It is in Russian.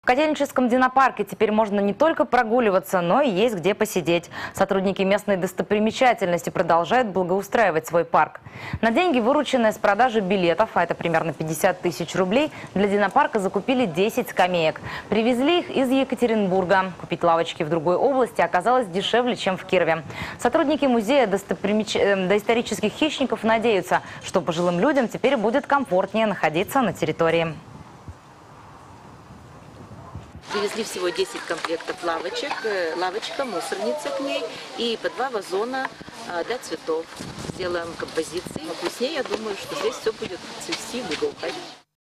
В Котельническом динопарке теперь можно не только прогуливаться, но и есть где посидеть. Сотрудники местной достопримечательности продолжают благоустраивать свой парк. На деньги, вырученные с продажи билетов, а это примерно 50 тысяч рублей, для динопарка закупили 10 скамеек. Привезли их из Екатеринбурга. Купить лавочки в другой области оказалось дешевле, чем в Кирове. Сотрудники музея доисторических хищников надеются, что пожилым людям теперь будет комфортнее находиться на территории. Привезли всего 10 комплектов лавочек, лавочка, мусорница к ней и по 2 вазона для цветов. Сделаем композиции. Но весне, я думаю, что здесь все будет цвести и благоухать.